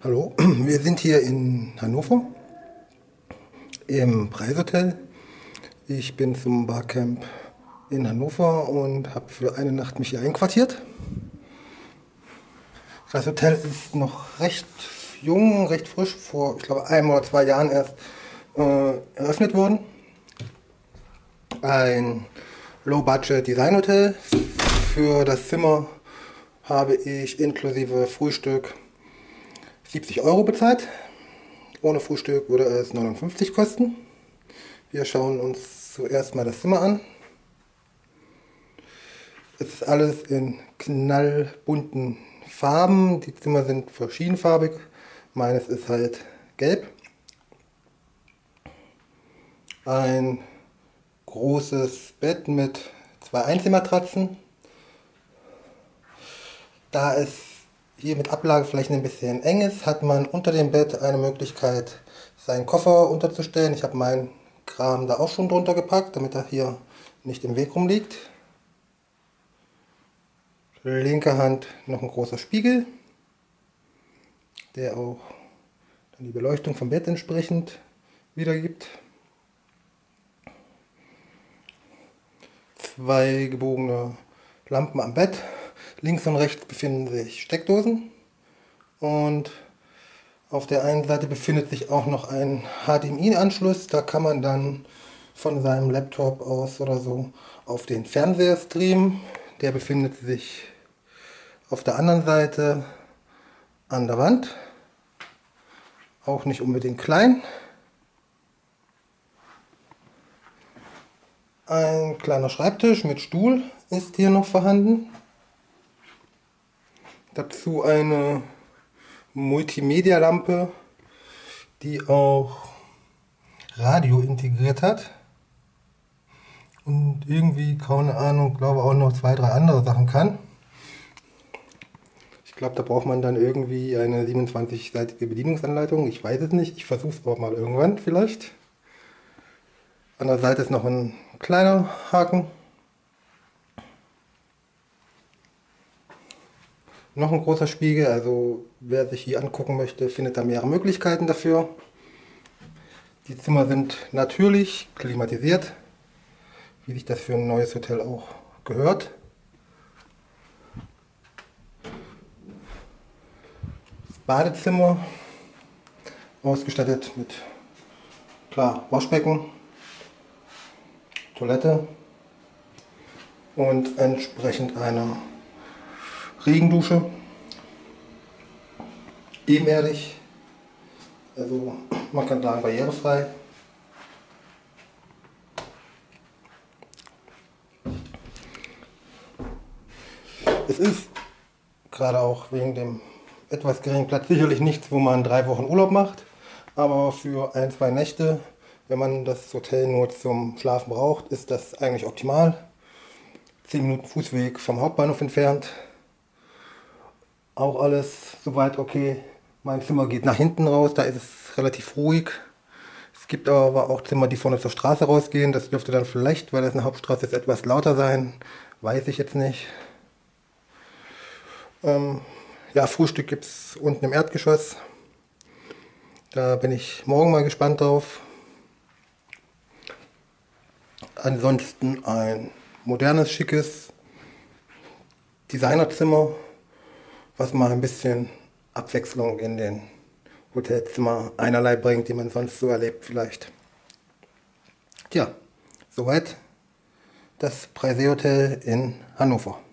Hallo, wir sind hier in Hannover im Preishotel. Ich bin zum Barcamp in Hannover und habe für eine Nacht mich hier einquartiert. Das Hotel ist noch recht jung, recht frisch, vor, ich glaube, 1 oder 2 Jahren erst eröffnet worden. Ein Low-Budget-Design-Hotel. Für das Zimmer habe ich inklusive Frühstück 70 € bezahlt. Ohne Frühstück würde es 59 kosten. Wir schauen uns zuerst mal das Zimmer an. Es ist alles in knallbunten Farben. Die Zimmer sind verschiedenfarbig. Meines ist halt gelb. Ein großes Bett mit 2 Einzelmatratzen. Da es hier mit Ablageflächen ein bisschen eng ist, hat man unter dem Bett eine Möglichkeit, seinen Koffer unterzustellen. Ich habe meinen Kram da auch schon drunter gepackt, damit er hier nicht im Weg rumliegt. Linke Hand noch ein großer Spiegel, der auch dann die Beleuchtung vom Bett entsprechend wiedergibt. 2 gebogene Lampen am Bett. Links und rechts befinden sich Steckdosen und auf der einen Seite befindet sich auch noch ein HDMI-Anschluss. Da kann man dann von seinem Laptop aus oder so auf den Fernseher streamen. Der befindet sich auf der anderen Seite an der Wand. Auch nicht unbedingt klein. Ein kleiner Schreibtisch mit Stuhl ist hier noch vorhanden. Dazu eine Multimedia-Lampe, die auch Radio integriert hat. Und irgendwie, keine Ahnung, glaube auch noch 2, 3 andere Sachen kann. Ich glaube, da braucht man dann irgendwie eine 27-seitige Bedienungsanleitung. Ich weiß es nicht. Ich versuche es aber mal irgendwann vielleicht. An der Seite ist noch ein kleiner Haken. Noch ein großer Spiegel, also wer sich hier angucken möchte, findet da mehrere Möglichkeiten dafür. Die Zimmer sind natürlich klimatisiert, wie sich das für ein neues Hotel auch gehört. Das Badezimmer ausgestattet mit, klar, Waschbecken, Toilette und entsprechend einer Regendusche, ebenerdig, also man kann sagen barrierefrei. Es ist gerade auch wegen dem etwas geringen Platz sicherlich nichts, wo man 3 Wochen Urlaub macht, aber für 1, 2 Nächte, wenn man das Hotel nur zum Schlafen braucht, ist das eigentlich optimal. 10 Minuten Fußweg vom Hauptbahnhof entfernt. Auch alles soweit okay. Mein Zimmer geht nach hinten raus, da ist es relativ ruhig. Es gibt aber auch Zimmer, die vorne zur Straße rausgehen. Das dürfte dann vielleicht, weil das eine Hauptstraße ist, etwas lauter sein. Weiß ich jetzt nicht. Ja, Frühstück gibt es unten im Erdgeschoss. Da bin ich morgen mal gespannt drauf. Ansonsten ein modernes, schickes Designerzimmer, was mal ein bisschen Abwechslung in den Hotelzimmer einerlei bringt, die man sonst so erlebt vielleicht. Tja, soweit das Preishotel in Hannover.